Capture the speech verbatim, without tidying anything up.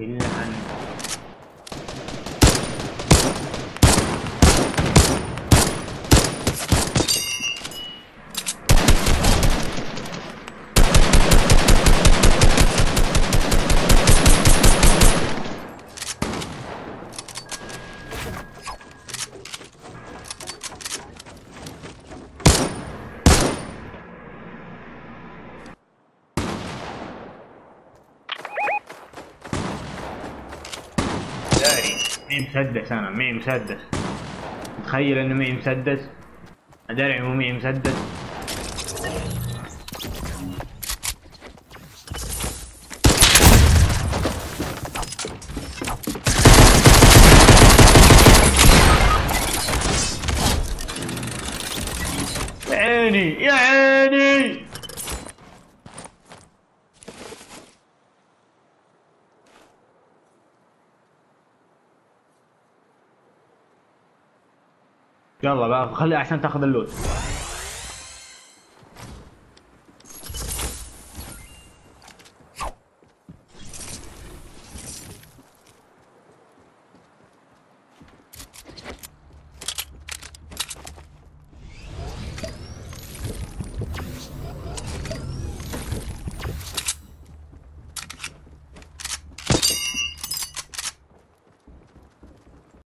إلا أن داري مي مسدس، أنا مي مسدس. تخيل إنه مي مسدس، أدري مو مي مسدس. يا عيني يا عيني. يلا بقى خليها عشان تاخذ اللوت.